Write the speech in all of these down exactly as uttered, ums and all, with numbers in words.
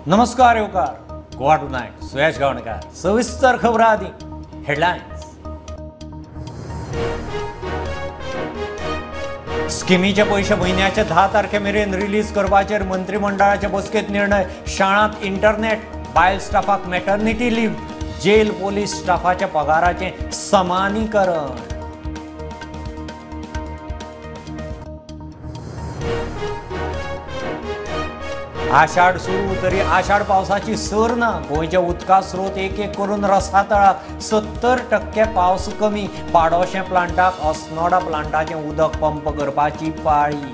नमस्कार येवकार गोवा टुनायट सुयश गावणकार सविस्तर खबरां आदी हेडलायन्स। स्किमीचे पैसे म्हयन्याचे धा तारखे मेरेन रिलीज करपाचेर मंत्रिमंडळाच्या बसकेत निर्णय। शाळांत इंटरनेट, बायल स्टाफाक मॅटर्निटी लीव, जेल पोलीस स्टाफाच्या पगाराचे समानीकरण। आषाढ सुरू तरी आषाढ पावसाची सर ना। गोंयच्या उदका स्रोत एक एक करून रसातळाक सत्तर टक्के पावस कमी। पाडोशे प्लांटाक अस्नोडा प्लांटाचे उदक पंप करपाची पाळी।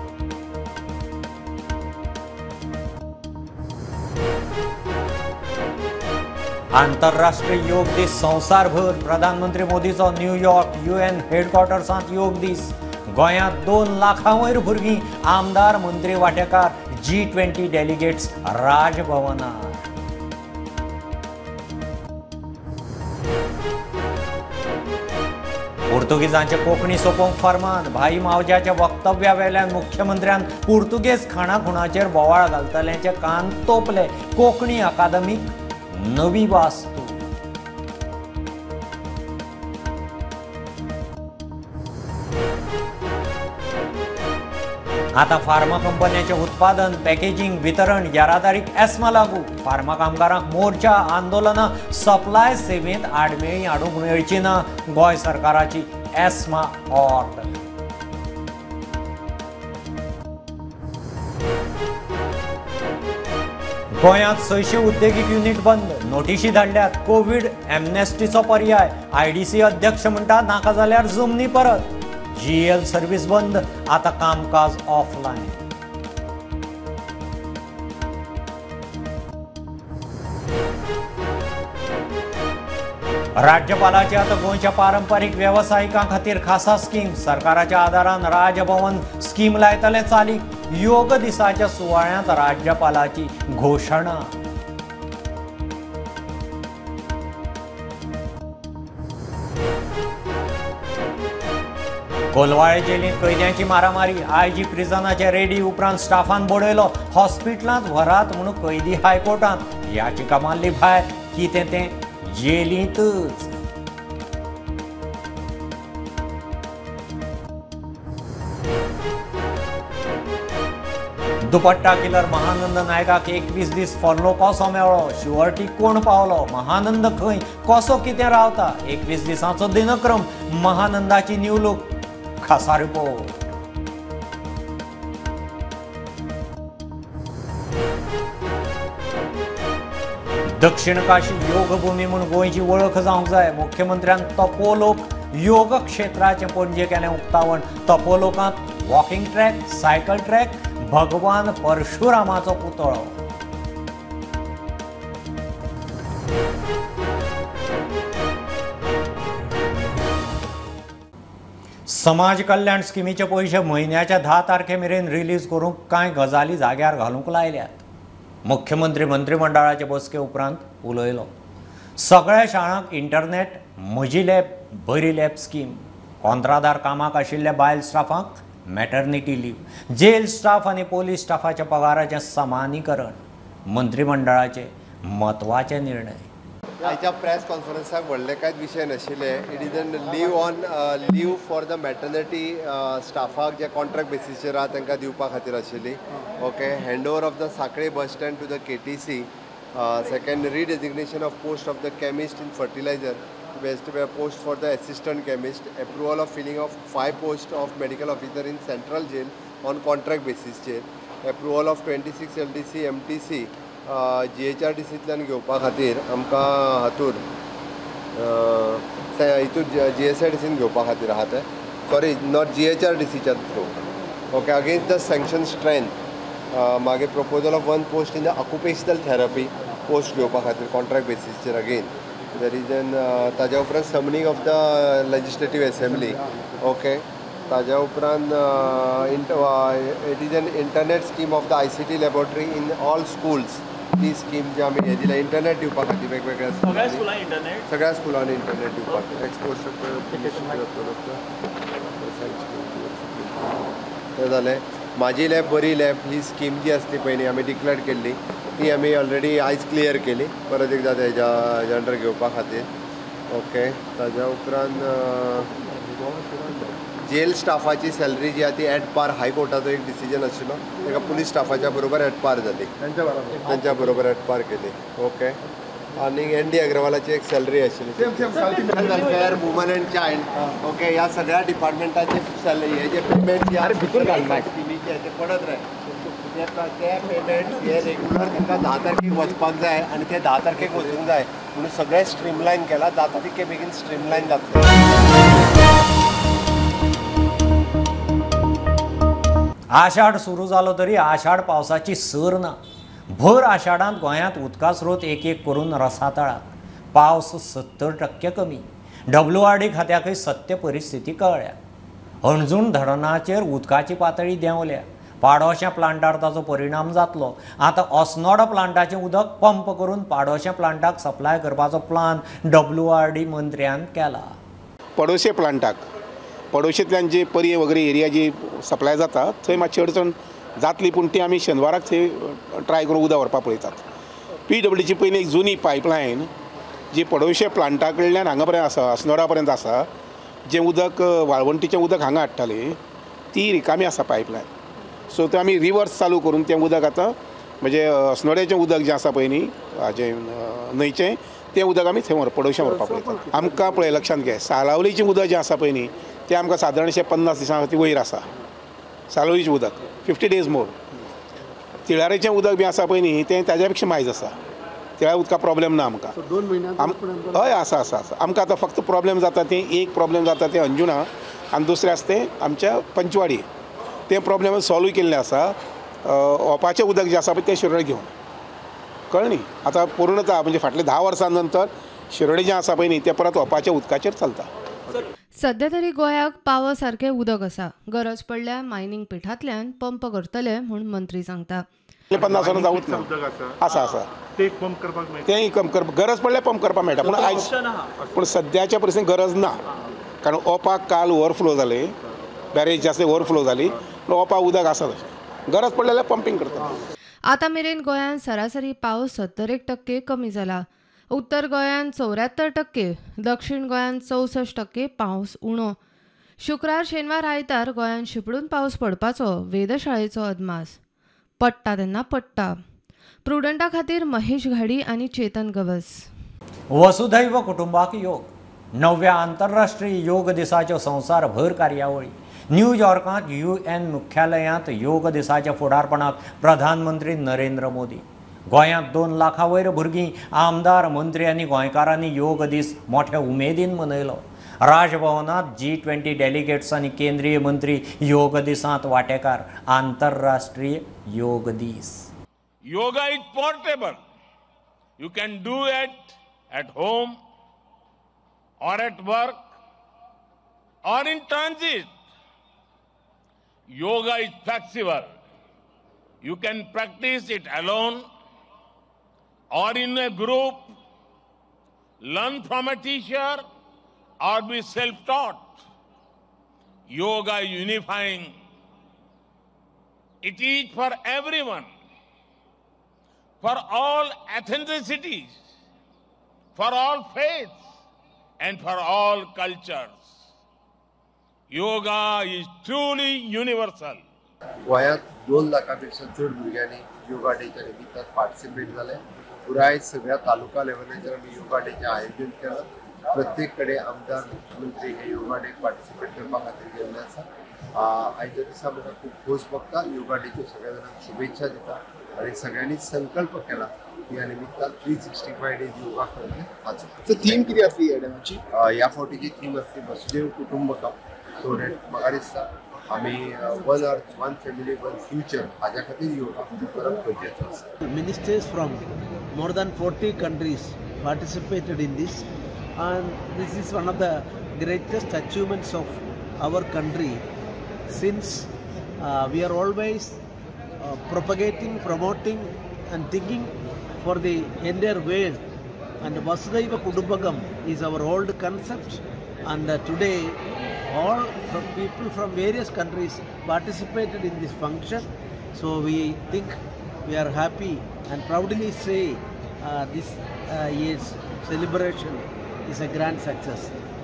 आंतरराष्ट्रीय योग दीस संवसारभर। प्रधानमंत्री मोदीचो न्यूयॉर्क युएन हेडक्वॉर्टर्सांत योग दीस। गोंयांत दोन लाखां वयर भुरगीं आमदार मंत्री वांटेकार। जी ट्वेंटी डेलिगेट्स राजभवनार। पुर्तुगीजांचे कोंकणी सोपोवंक फर्मान। भाई मावज्याच्या वक्तव्या वेल्यान मुख्यमंत्र्यान पुर्तुगेज खाणाखुणाचेर बोवाळ घालतल्यांचे कान तोपले। कोंकणी अकादमीक नवी वास्तू। आता फार्मा कंपन्यांचे उत्पादन, पॅकेजिंग, वितरण येरादारीक एस्मा लागू। फार्मा कामगारांक मोर्चा, आंदोलनां, सप्लाय सेवेंत आडमेळी हाडूंक मेळची ना। गोंय सरकाराची एस्मा ऑर्डर। गोंयांत सयशे उद्देगीक युनिट बंद। नोटीशी धाडल्यात। कोविड एमनेस्टीचो पर्याय। आयडीसी अध्यक्ष म्हणटा नाका जाल्यार जमनी परत। जीएल सर्व्हिस बंद। आता कामकाज ऑफलायन। राज्यपालाची आता गोंयच्या पारंपारीक व्यवसायिकां खातीर खासा स्कीम। सरकाराच्या आदारान राजभवन स्कीम लायतले चालीक। योग दिसाच्या सुवाळ्यांत राज्यपालाची घोषणा। कोलवाळे जेलींत कैद्यांची मारामारी। आयजी प्रिझनाचे रेडी उपरांत स्टाफान बडयलो। हॉस्पिटलांत व्हरात म्हणून कैदी हायकोर्टांत। याचिका मारली भायर। कितें तें जेलींतच। दुपट्टा किलर महानंद नायकाक एकवीस दीस फॉलो कसो मेळ्ळो? शुअर्टी कोण पावलो? महानंद खंय, कसो कितें रावता? एकवीस दिसांचो दिनक्रम। महानंदाची निवडणूक खासा रिपोर्ट। दक्षिण काशी योग भूमी म्हणून गोंयची वळख जावंक जाय। मुख्यमंत्र्यान तपोलोक योग क्षेत्राचे पणजे केलें उक्तावण। तपोलोकांत वॉकिंग ट्रॅक, सायकल ट्रॅक, भगवान परशुरामाचो पुतळो। समाज कल्याण स्किमीचे पैसे म्हयन्याच्या धा तारखे मेरेन रिलीज करूंक कांय गजाली जाग्यार घालूंक लायल्यात। मुख्यमंत्री मंत्रिमंडळाचे बसके उपरांत उलयलो। सगळ्या शाळांक इंटरनेट, म्हजी लॅब, बरी लॅब स्कीम। कंत्रादार कामाक आशिल्ल्या बायल स्टाफांक मॅटर्निटी लीव, जेल स्टाफ आनी पोलीस स्टाफाच्या पगाराचें समानीकरण। मंत्रिमंडळाचे म्हत्वाचे निर्णय। आयच्या प्रेस कॉन्फरन्साक व्हडले कांय विशय नाशिल्ले। It is an leave on leave for the maternity स्टाफाक जे कॉन्ट्रॅक्ट बेसिसचेर आहा तांकां दिवपा खातीर आशिल्ली। Okay, hand over of the साखळे bus stand to the KTC. Second, redesignation of post of the chemist in fertiliser, best post for the assistant chemist. Approval of filling of five post of medical officer in central jail on contract बेसिसचेर। Approval of twenty six L D C M T C G H R D सींतल्यान घेवपा खातीर आमकां हातूर हितूर G S R D सीन घेवपा खातीर आहा ते, sorry not G H R D सीच्या through. Okay, against the sanction strength मागीर proposal of one post in the occupational therapy post घेवपा खातीर कॉन्ट्रॅक्ट बेसिसचेर अगेन। देर इज एन ताज्या उपरांत summoning of the legislative assembly. Okay, ताज्या उपरांत it is an internet scheme of the I C T laboratory in all schools. ती scheme जी आमी हे दिल्या इंटरनेट दिवपा खातीर वेगवेगळ्या सगळ्या स्कुलांनी इंटरनेट सगळ्या स्कुलांनी इंटरनेट दिवपा खातीर एक्सपोर्ट ते जालें। माझी लॅब बरी लॅब ही स्कीम जी असली पयलीं आमी डिक्लेअर केल्ली ती आमी ऑलरेडी आयज क्लियर केली परत एकदा तेज्या हेज्या अंडर घेवपा खातीर ओके ताज्या उपरांत जेल स्टाफाची सॅलरी जी आसा ती एट पार हायकोर्टाचो एक डिसिजन आशिल्लो ताका पुलीस स्टाफाच्या बरोबर एट पार जाली तांच्या बरोबर एट पार केली ओके आनी एन डी अग्रवालाची एक सॅलरी आशिल्ली welfare woman and child okay ह्या सगळ्या डिपार्टमेंटाचे सॅलरी हेजे पेमेंट जे स्किमीचे हेजे पडत राय ते पेमेंट हे रेग्युलर तांकां धा तारखेक वचपाक जाय आनी ते धा तारखेक वचूंक जाय म्हणून सगळें स्ट्रीमलायन केलां जाता तितके बेगीन स्ट्रीमलायन जातलें. आषाढ सुरू जालो तरी आषाढ पावसाची सर ना. भर आषाढांत गोंयांत उदका स्रोत एक एक करून रसातळात. पावस सत्तर टक्के कमी. डब्ल्यू आर डी खात्याकय सत्य परिस्थिती कळ्ळ्या. हणजूण धरणाचेर उदकाची पातळी देंवल्या. पाडोशा प्लांटार ताचो परिणाम जातलो. आतां अस्नोडा प्लांटाचें उदक पंप करून पाडोशा प्लांटाक सप्लाय करपाचो प्लान डब्ल्यू आर डी मंत्र्यान केला. पडोशे प्लांटाक पडोशेंतल्यान जे पर्ये वगैरे एरिया जी सप्लाय जाता थंय मातशी अडचण जातली पूण ती आमी शेनवाराक थंय ट्राय करून उदक व्हरपाक पळयतात. पी डब्ल्यूची पयली एक जुनी पायपलायन जी पडोशे प्लांटा कडल्यान हांगा पर्यंत आसा अस्नोडा पर्यंत आसा जें उदक वाळवंटीचें उदक हांगा हाडटाली ती रिकामी आसा पायपलायन. सो तें आमी रिवर्स चालू करून तें उदक आतां म्हणजे अस्नोड्याचें उदक जें आसा पळय न्ही हाजें न्हंयचें तें उदक आमी थंय व्हर पडोशा व्हरपाक पळयतात. आमकां पळय लक्षांत घे सालावलीचें उदक जें आसा पळय न्ही तें आमकां सादारणशें पन्नास दिसां खातीर वयर आसा. सालोलीचें उदक फिफ्टी डेज मोर. तिळारेचें उदक बी आसा पळय न्ही तें ताज्या पेक्षा मायज आसा. त्या उदका प्रॉब्लेम ना आमकां. हय आसा आसा आसा आमकां आतां फक्त प्रॉब्लेम जाता तें एक प्रॉब्लेम जाता तें अंजुणा आनी दुसरें आसा तें आमच्या पंचवाडी. तें प्रॉब्लेम सॉल्व केल्लें आसा. ओपाचें उदक जें आसा पळय तें शिरोडे घेवन कळ्ळें न्ही. आतां पूर्णता म्हणजे फाटले धा वर्सां नंतर शिरोडे जें आसा पळय न्ही तें परत ओपाच्या उदकाचेर चलता. सध्या तरी गोंयाक पाव सारकें उदक आसा. गरज पडल्यार मायनींग पिठांतल्यान पंप करतले म्हूण मंत्री सांगता. पन्नास वर्सां जावूच ना आसा आसा तेंय पंप करपाक गरज पडल्यार पंप करपाक मेळटा पूण आयज पूण सद्याच्या परिस्थितींत गरज ना कारण ओपाक काल ओवरफ्लो जाले बॅरेज जास्त ओवरफ्लो जाली ओपाक उदक आसा तशें गरज पडल्यार पंपींग करता. आतां मेरेन गोंयांत सरासरी पावस सत्तर एक टक्के कमी जाला. उत्तर गोंयांत चौऱ्यात्तर टक्के दक्षिण गोंयांत चौसष्ट टक्के पावस उणो. शुक्रार शेनवार आयतार गोंयांत शिपडून पावस पडपाचो वेधशाळेचो अदमास. पडटा तेन्ना पडटा. प्रुडंटा खातीर महेश घाडी आनी चेतन गवस. वसुधैव कुटुंबाक योग. नवव्या आंतरराष्ट्रीय योग दिसाच्यो संवसारभर कार्यावळी. न्यूयॉर्कांत यू एन मुख्यालयांत योग दिसाच्या फुडारपणाक प्रधानमंत्री नरेंद्र मोदी. गोंयांत दोन लाखां वयर भुरगीं आमदार मंत्री आनी गोंयकारांनी योग दीस मोठ्या उमेदीन मनयलो. राजभवनात जी ट्वेंटी डेलिगेट्स आनी केंद्रीय मंत्री योग दिसांत वांटेकार. आंतरराष्ट्रीय योग दीस. Yoga is portable. You can do it at home or at work or in transit. Yoga is flexible. You can practice it alone or in a group, learn from a teacher or be self-taught. Yoga is unifying. It is for everyone, for all ethnicities, for all faiths and for all cultures. Yoga is truly universal. गोंयांत दोन लाखांपेक्षा चड भुरग्यांनी योगा डेच्या निमित्तान participate जाले. पुराय सगळ्या तालुका लेवलाचेर आमी योगा डेचें आयोजन केलां. प्रत्येक कडेन आमदार मुख्यमंत्री हे योगा डेक पार्टिसिपेट करपा खातीर गेल्ले आसा. आयच्या दिसा म्हाका खूब खोस भोगता. योगा डेच्यो सगळ्या जाणांक शुभेच्छा दिता आनी सगळ्यांनी संकल्प केला ह्या निमित्तान three sixty five days yoga करतले हाचो. थीम कितें आसली ह्या टायमाची? ह्या फावटीची थीम आसली वसुधैव कुटुंबकम. सो डेट म्हाका दिसता आमी one earth one family one future हाज्या खातीर योगा करप गरजेचो आसा. Ministers from more than forty countries participated in this, and this is one of the greatest achievements of our country since uh, we are always uh, propagating, promoting and thinking for the entire world, and Vasudhaiva Kudumbakam is our old concept, and uh, today all from people from various countries participated in this function. So we think we are happy and proudly say uh, this uh, year's celebration is a grand success.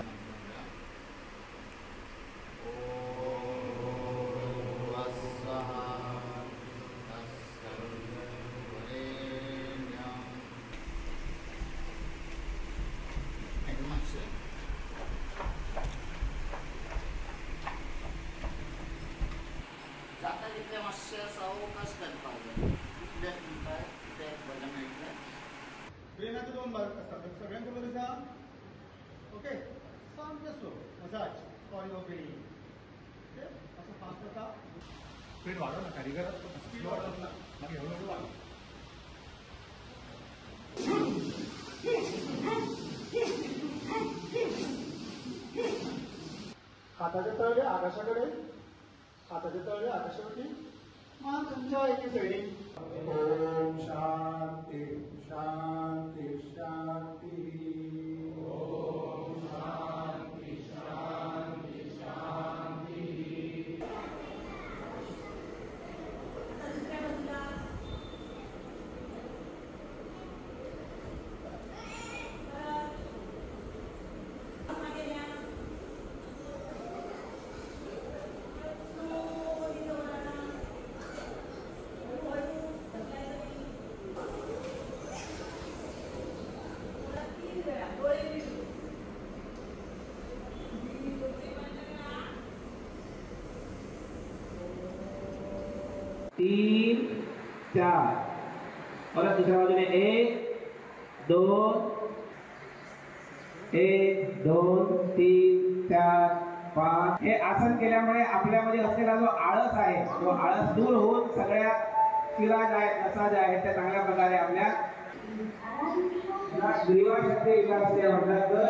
Okay, sound just slow. Massage for your belly. Okay, असं fast होता. Speed वाढव ना, कारीगर speed वाढव ना. मग एवढं वाढव. हाताचे तळवे आकाशाकडे, हाताचे तळवे आकाशावरती. मान तुमच्या एके साईडे. ओम शांती शांती शांती. तीन चार परत दुसऱ्या बाजूने एक दोन एक दोन तीन चार पाच. हे आसन केल्यामुळे आपल्यामध्ये असलेला जो आळस आहे तो आळस दूर होऊन सगळ्या शिरा ज्या आहेत नसा ज्या आहेत त्या चांगल्या प्रकारे आपल्या ग्रीवा शक्ती विकास म्हणतात. तर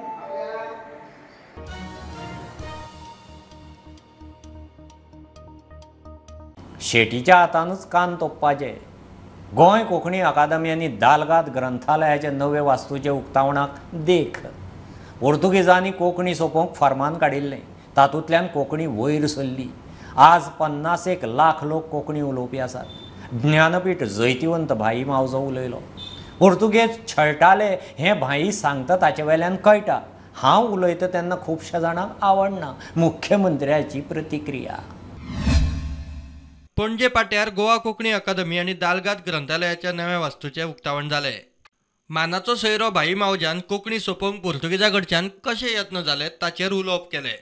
शेटीच्या हातानूच कान तोपपाचे. गोंय कोंकणी अकादमी दालगाद ग्रंथालयाचे नवे वास्तूचे उक्तावणाक देख. पोर्तुगेजांनी कोंकणी सोंपोवंक फर्मान काडिल्लें, तातूंतल्यान कोंकणी वयर सरली. आज पन्नास एक लाख लोक कोंकणी उलोवपी आसात. ज्ञानपीठ जैतिवंत भाई मावजो उलयलो. पोर्तुगेज छळटाले हें भाई सांगता ताचे वेल्यान कळटा. हांव उलयता तेन्ना खुबश्या जाणांक आवडना. मुख्यमंत्र्याची प्रतिक्रिया. पणजे पाट्यार गोवा कोंकणी अकादमी आनी दालगाद ग्रंथालयाच्या नव्या वास्तूचे उक्तावण जाले. मानाचो सोयरो भाई मावजान कोंकणी सोंपोवंक पोर्तुगेजा कडच्यान कशे यत्न जाले ताचेर उलोवप केले.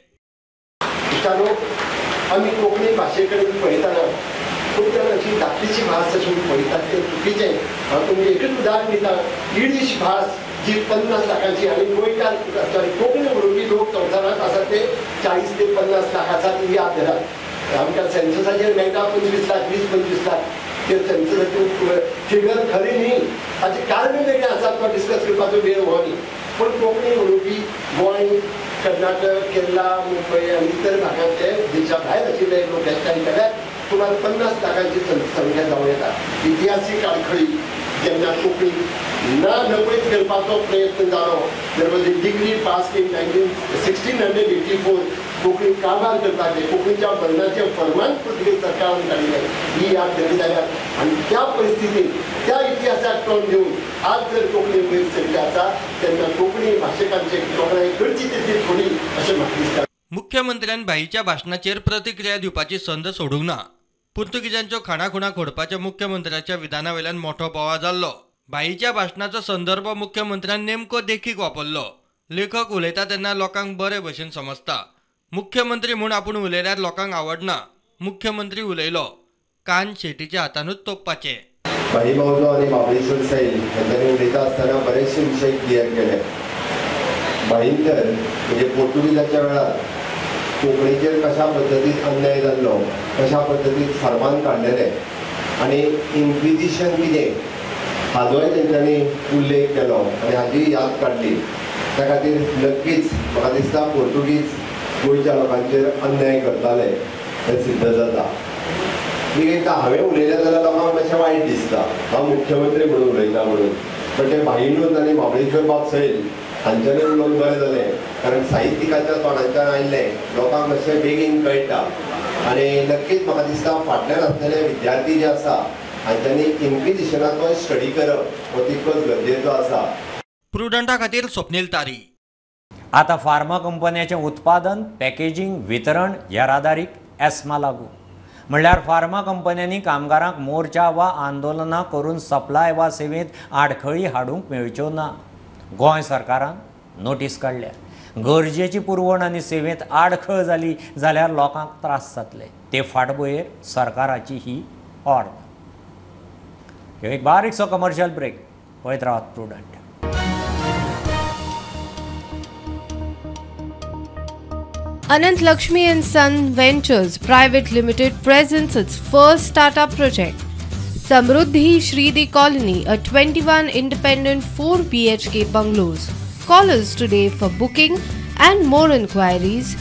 आमी कोंकणी भाशे कडेन पळयतना खूब जाणांची धाकलीची भास अशी पळयतात तें चुकीचें. हांव तुमकां एकच उदाहरण दिता. इडीश भास जी पन्नास लाखांची आनी गोंयकार सॉरी कोंकणी उलोवपी लोक संवसारांत आसात ते चाळीस ते पन्नास लाख आसात. याद धरात. आमकां सेन्ससाचेर मेळटा पंचवीस लाख वीस पंचवीस लाख. ते सेन्ससाची फिगर खरी न्ही, ताचे कारण वेगळे आसात. तो डिस्कस करपाचो वेळ हो न्ही. पूण कोंकणी उलोवपी गोंय कर्नाटक केरला मुंबय आनी इतर भागांतले देशा भायर आशिल्ले लोक येतात जाल्यार सुमार पन्नास लाखांची संख्या जावं येता. इतिहासीक आडखळी जेन्ना कोंकणी ना नपयत करपाचो प्रयत्न जालो. There was a degree pass in nineteen sixteen hundred eighty four Konkani काबार करपाचे कोंकणीच्या बंधाचें फर्मान पुर्तुगेज सरकारान काडिल्लें ही याद धरली जाल्यार. आनी त्या परिस्थितीन त्या इतिहासाक तोंड दिवन आज जर कोंकणी वयर सरली आसा तेन्ना कोंकणी भाशेकांचे कोंकणी करची तितली थोडी अशें म्हाका दिसता. मुख्यमंत्र्यान भाईच्या भाशणाचेर प्रतिक्रिया दिवपाची संद सोडूंक ना. पुर्तुगीजांच्यो खाणाखुणा खोडपाच्या मुख्यमंत्र्याच्या विधानावेल्यान मोठो बोवाळ जाल्लो. भाईच्या भाशणाचो संदर्भ मुख्यमंत्र्यान नेमको देखीक वापरलो. लेखक उलयता तेन्ना लोकांक बरे भशेन समजता. मुख्यमंत्री म्हूण आपूण उलयल्यार लोकांक आवडना. मुख्यमंत्री उलयलो. कान शेटीच्या हातानूच तोपपाचे. भाई मावजो आनी महाबळेश्वर सैल हांच्यानी उलयता आसतना बरेचशे विशय क्लियर केले. भाईन तर म्हणजे पोर्तुगीजाच्या वेळार कोंकणीचेर कशा पद्दतीन अन्याय जाल्लो, कशा पद्दतीन फर्मान काडलेले आनी इन्क्विजिशन कितें हाजोय तेंच्यांनी उल्लेख केलो आनी हाजी याद काडली. त्या खातीर नक्कीच म्हाका दिसता पोर्तुगीज गोंयच्या लोकांचेर अन्याय करताले हें सिद्ध जाता. मी एकदा हांवें उलयलें जाल्यार लोकांक मातशें वायट दिसता हांव मुख्यमंत्री म्हणून उलयता म्हणून. पण ते भाईनूच आनी महाबळेश्वर बाब सैल हांच्यानूय उलोवंक बरें जालें, कारण साहित्यिकाच्या तोंडांच्यान आयिल्लें लोकांक मातशें बेगीन कळटा आनी नक्कीच म्हाका दिसता फाटल्यान आसलेले विद्यार्थी जे आसा हांच्यांनी इन्क्विजिशनाचो स्टडी करप हो तितकोच गरजेचो आसा. प्रुडंटा खातीर स्वप्नील तारी. आता फार्मा कंपन्याचें उत्पादन, पॅकेजिंग, वितरण येरादारीक एस्मा लागू. म्हणल्यार फार्मा कंपन्यांनी कामगारांक मोर्चा वा आंदोलनां करून सप्लाय वा सेवेंत आडखळी हाडूंक मेळच्यो ना. गोंय सरकारान नोटीस काडल्या. गरजेची पुरवण आनी सेवेंत आडखळ जाली जाल्यार लोकांक त्रास जातले. ते फाटभुंयेर सरकाराची ही ऑर्डर. ह्यो एक बारीकसो कमर्शियल ब्रेक. पळयत रावात Prudent. Anant Lakshmi and Son Ventures Private Limited presents its first startup project, Samruddhi Shridi Colony, a twenty-one independent four B H K bungalows. Call us today for booking and more inquiries.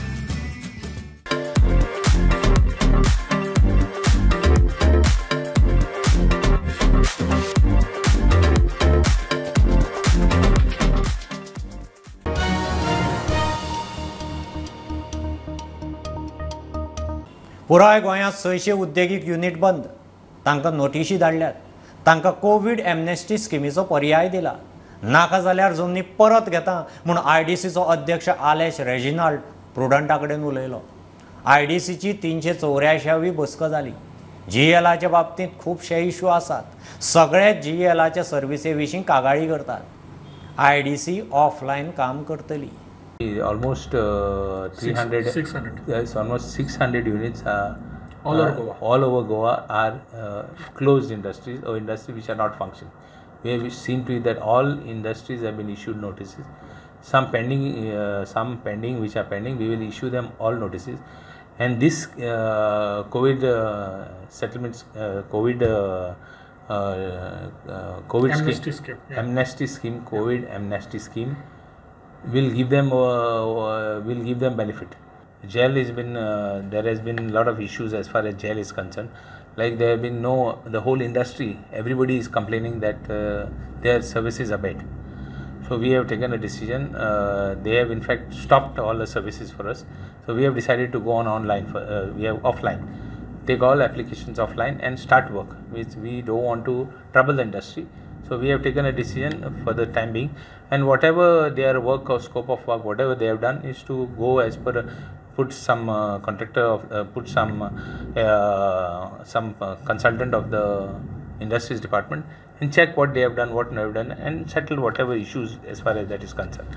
पुराय गोंयांत सयशे उद्देगीक unit बंद. तांकां नोटीशी धाडल्यात. तांकां Covid amnesty स्किमीचो पर्याय दिला. नाका जाल्यार जमनी परत घेता म्हूण आय डी सीचो अध्यक्ष आलेश रेजिनाल्ड प्रुडंटा कडेन उलयलो. आय डी सीची तिनशे चौऱ्यायशावी बसका जाली. जी एलाच्या बाबतींत खुबशे इश्यू आसात. सगळेच जी एलाच्या सर्विसे विशीं कागाळी करतात. आय डी सी ऑफलायन काम करतली. Almost uh, three hundred, six hundred. Yes, almost six hundred units are all over uh, Goa. All over Goa are uh, closed industries or industries which are not functioning. We have seen to it that all industries have been issued notices. Some pending, uh, some pending which are pending. We will issue them all notices. And this uh, COVID uh, settlements, uh, COVID. Uh, uh, uh, COVID amnesty scheme, scheme, yeah. amnesty scheme, COVID amnesty scheme. will give them uh, uh, will give them benefit. Jail has been uh, there has been a lot of issues as far as jail is concerned. Like there have been no the whole industry. Everybody is complaining that uh, their services are bad. So we have taken a decision. Uh, they have in fact stopped all the services for us. So we have decided to go on online. For, uh, we have offline. Take all applications offline and start work. Which we don't want to trouble the industry. So we have taken a decision for the time being, and whatever their work or scope of work, whatever they have done is to go as per uh, put some uh, contractor, of, uh, put some uh, some uh, consultant of the industries department and check what they have done, what they have done, and settle whatever issues as far as that is concerned.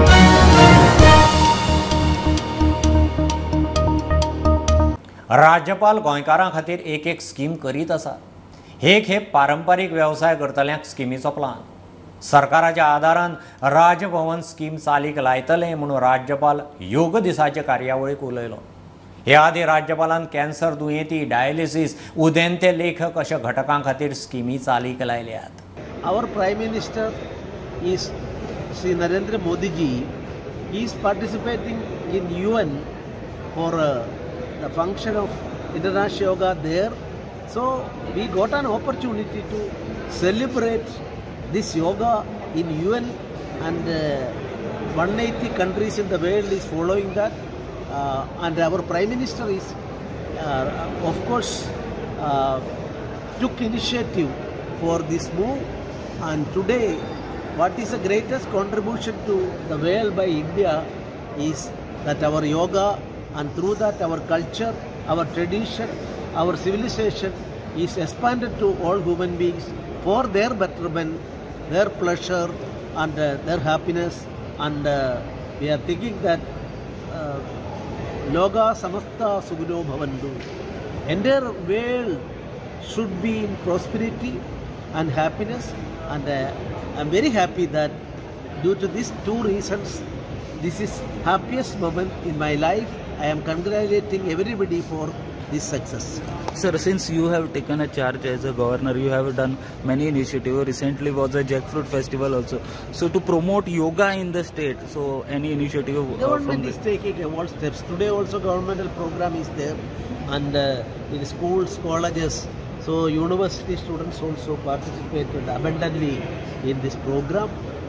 राज्यपाल गोंयकारां खातीर एक एक scheme करीत आसा. एक हे पारंपारीक वेवसाय करतल्यांक स्किमीचो प्लान. सरकाराच्या आदारान राजभवन स्कीम चालीक लायतले म्हणून राज्यपाल योग दिसाचे कार्यावळीक उलयलो. हे आदी राज्यपालान कॅन्सर दुयेंती, डायलिसीस, उदेंते लेखक अशा घटकां खातीर स्किमी चालीक लायल्यात. Our Prime Minister is Shri Narendra Modi ji. He is participating in U N for uh, the function of International Yoga there. So we got an opportunity to celebrate this yoga in U N, and uh, one hundred eighty countries in the world is following that. Uh, and our Prime Minister is, uh, of course, uh, took initiative for this move. And today, what is the greatest contribution to the world by India is that our yoga, and through that our culture, our tradition, our civilization is expanded to all human beings for their betterment, their pleasure, and uh, their happiness. And uh, we are thinking that uh, Loga Samasta Sugino Bhavandu. Entire world should be in prosperity and happiness. And uh, I'm very happy that due to these two reasons, this is happiest moment in my life. I am congratulating everybody for this success. Sir, since you have taken a charge as a governor, you have done many initiatives. Recently was a jackfruit festival also. So to promote yoga in the state, so any initiative uh, Government from is taking all steps. Today also governmental program is there, and uh, in schools, colleges, so university students also participated abundantly in this program.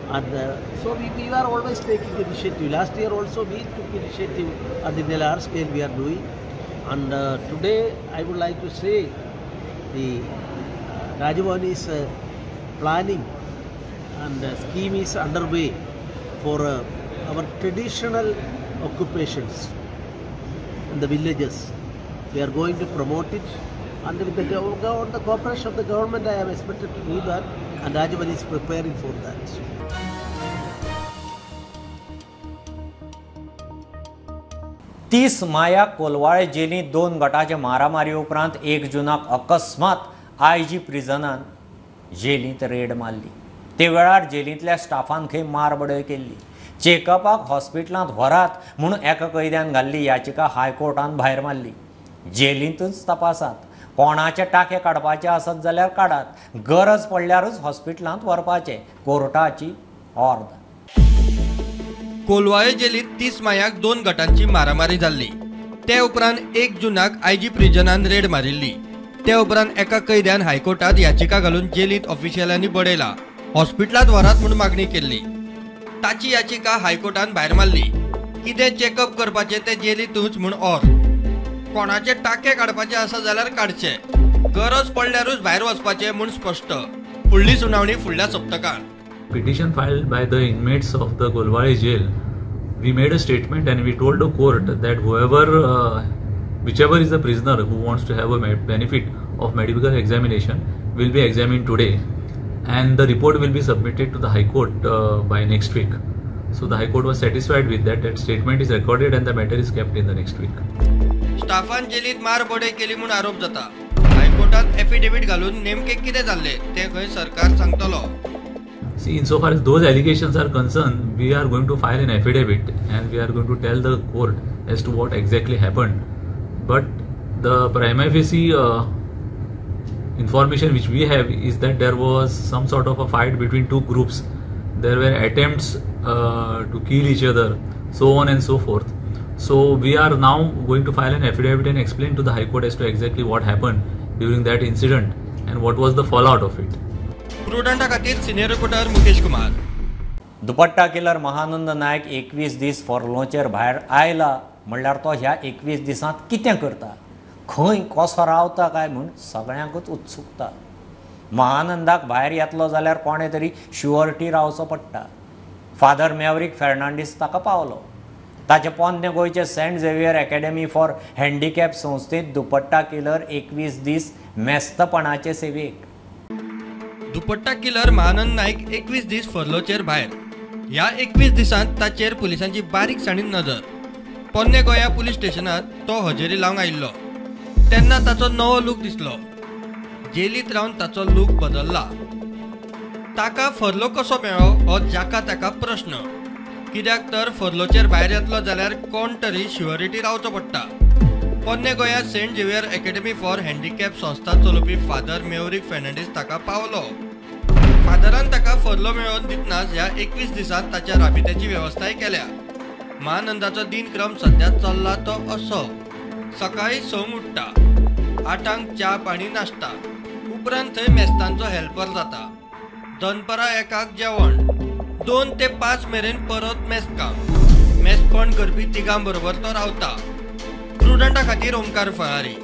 And uh, so we, we are always taking initiative. Last year also we took initiative at the large scale we are doing. And uh, today I would like to say the uh, Rajbhavan is uh, planning and the scheme is underway for uh, our traditional occupations in the villages. We are going to promote it, and with the, gov- the cooperation of the government I am expected to do that, and Rajbhavan is preparing for that. तीस माया कोलवाळे जेलींत दोन गटाचे मारामारी उपरांत एक जुनाक अकस्मात IG प्रिझनान जेलींत red मारली. ते वेळार जेलींतल्या स्टाफान खंय मारबडय केल्ली. चेकअपाक हॉस्पिटलांत व्हरात म्हूण एका कैद्यान घाल्ली याचिका हायकोर्टान भायर मारली. जेलींतूच तपासात. कोणाचे टाके काडपाचे आसत जाल्यार काडात, गरज पडल्यारूच हॉस्पिटलांत व्हरपाचे, कोर्टाची ऑर्डर. कोलवाळे जेलीत तीस मायाक दोन गटांची मारामारी जाल्ली. ते उपरांत एक जुनाक आयजी प्रिजनान रेड मारिल्ली. ते उपरांत एका कैद्यान हायकोर्टात याचिका घालून जेलीत ऑफिशियलांनी बडयला. हॉस्पिटलांत व्हरात म्हूण मागणी केल्ली. ताची याचिका हायकोर्टान भायर मारली. कितें चेकअप करपाचें ते जेलीतूच म्हूण ऑर. कोणाचे टाके काडपाचे आसा जाल्यार काडचे, गरज पडल्यारूच भायर वचपाचें म्हूण स्पश्ट. फुडली सुनावणी फुडल्या सप्तकांत. Petition filed by the inmates of the Kolwale jail, we made a statement and we told the court that whoever, uh, whichever is the prisoner who wants to have a benefit of medical examination will be examined today, and the report will be submitted to the High Court uh, by next week. So the High Court was satisfied with that. That statement is recorded and the matter is kept in the next week. स्टाफान जेलीत मारबडय केली म्हूण आरोप जाता. हायकोर्टात affidavit घालून नेमके कितें जाल्ले तें खंय सरकार सांगतलो. See, insofar as those allegations are concerned, we are going to file an affidavit and we are going to tell the court as to what exactly happened. But the prima facie uh, information which we have is that there was some sort of a fight between two groups. There were attempts uh, to kill each other, so on and so forth. So we are now going to file an affidavit and explain to the High Court as to exactly what happened during that incident and what was the fallout of it. प्रुडंटा खातीर senior reporter Mukesh Kumar. दुपट्टा killer Mahanand Naik एकवीस दीस फॉर्लोचेर भायर आयला म्हणल्यार तो ह्या एकवीस दिसांत कितें करता, खंय कसो रावता काय म्हूण सगळ्यांकूच उत्सुकता. महानंदाक भायर येतलो जाल्यार कोणे तरी शुअरिटी रावचो पडटा. फादर मेवरीक फेर्नांडीस ताका पावलो. ताचे पोन्ने गोंयचे saint Xavier academy for handicap संस्थेंत दुपट्टा किलर एकवीस दीस मेस्तपणाचे सेवेक. दुपट्टा किलर महानंद नायक एकवीस दीस फर्लोचेर भायर. ह्या एकवीस दिसांत ताचेर पुलिसांची बारीक साणीन नजर. पोन्ने गोंया पुलीस स्टेशनात तो हजेरी लावंक आयिल्लो तेन्ना ताचो नवो लूक दिसलो. जेलीत रावन ताचो लूक बदलला. ताका फर्लो कसो मेळ्ळो हो जाका ताका प्रश्न. कित्याक तर फर्लोचेर भायर येतलो जाल्यार कोण तरी शुअरिटी रावचो पडटा. पोन्ने गोंयांत saint Xavier academy for handicap संस्था चलोवपी फादर मेवरीक फेर्नांडीस ताका पावलो. फादरान ताका फर्लो मेळोवन दितनाच ह्या एकवीस दिसांत ताच्या राबित्याची वेवस्थाय केल्या. महानंदाचो दिनक्रम सध्या चल्ला तो असो. सकाळी संक उठटा, आठांक च्या पाणी नाश्ता, उपरांत थंय मेस्तांचो हेल्पर जाता. दनपरां एकाक जेवण, दोन ते पांच मेरेन परत मेस्तकाम. मेस्तपण करपी तिगां बरोबर तो रावता. प्रुडंटा खातीर ओंकार फळारी.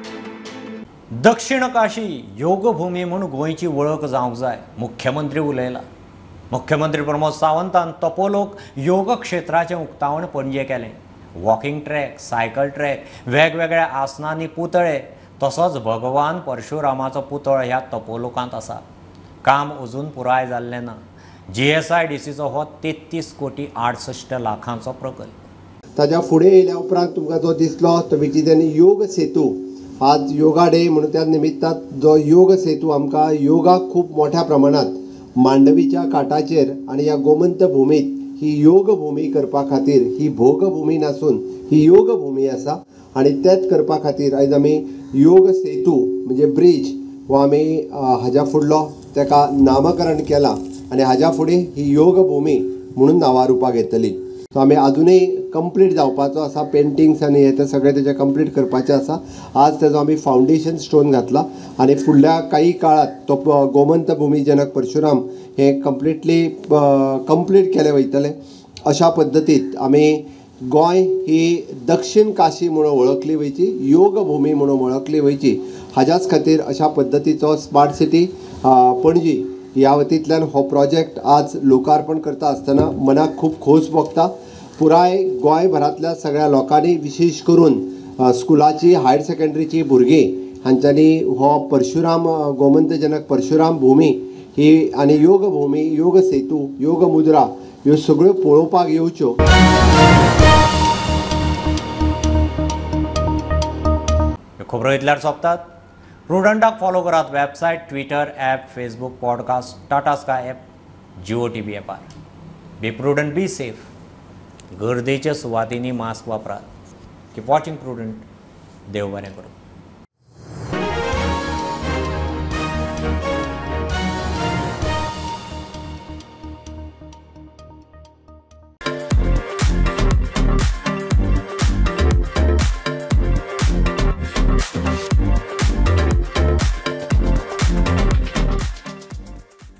दक्षिण काशी योगभूमी म्हूण गोंयची वळख जावंक जाय, मुख्यमंत्री उलयला. मुख्यमंत्री प्रमोद सावंतान तपोलोक योग क्षेत्राचें उक्तावण पणजे केलें. वॉकिंग ट्रॅक, सायकल ट्रॅक, वेगवेगळ्या आसनांनी पुतळे, तसोच भगवान परशुरामाचो पुतळो ह्या तपोलोकांत आसा. काम अजून पुराय जाल्लें ना. जी एस आय डी सीचो हो तेत्तीस कोटी आडसश्ट लाखांचो प्रकल्प. ताज्या फुडें येयल्या उपरांत तुमकां जो दिसलो तो विचित्र योग सेतू. आज योगा डे म्हणून त्या निमित्तान जो योग सेतू आमकां योगा खूब मोठ्या प्रमाणात मांडवीच्या काठाचेर आनी ह्या गोमंत भुमीत ही योग भूमी करपा खातीर, ही भोग भूमी नासून ही योग भूमी आसा. आनी तेच करपा खातीर आयज आमी योग सेतू म्हणजे ब्रिज हो आमी हाज्या फुडलो ताका नामकरण केलां आनी हाज्या फुडें ही योग भूमी म्हणून नांवां रुपां घेतली. सो आमी अजुनूय कंप्लीट जावपाचो आसा. पेंटिंग्स आनी हे सगळें तेजें कंप्लीट करपाचें आसा. आज तेजो आमी फावंडेशन स्टोन घातला आनी फुडल्या काही काळात तो गोमंत भूमी जनक परशुराम हे कंप्लिटली कंप्लीट केले वयतले. अशा पद्दतीत आमी गोंय ही दक्षिण काशी म्हणून वळखली वयची, योग भूमी म्हणून वळखली वयची. हाज्याच खातीर अशा पद्दतीचो स्मार्ट सिटी पणजी ह्या वतींतल्यान हो प्रोजेक्ट आज लोकार्पण करता आसतना मनाक खूब खोस भोगता. पुराय गोंयभरांतल्या सगळ्या लोकांनी विशेश करून स्कुलाची हायर सेकंडरीची भुरगीं हांच्यांनी हो परशुराम गोमंतजनक परशुराम भूमी ही आनी योग भूमी, योग सेतू, योग मुद्रा ह्यो सगळ्यो पळोवपाक येवच्यो. खबरो इतल्यार सोंपतात. प्रुडंटाक फॉलो करात website, Twitter, app, Facebook, podcast, Tata sky app, Jio T V ॲपार. Be Prudent, be safe. गर्देच्या सुवातींनी मास्क वापरात. Keep watching prudent. देव बरें करूं.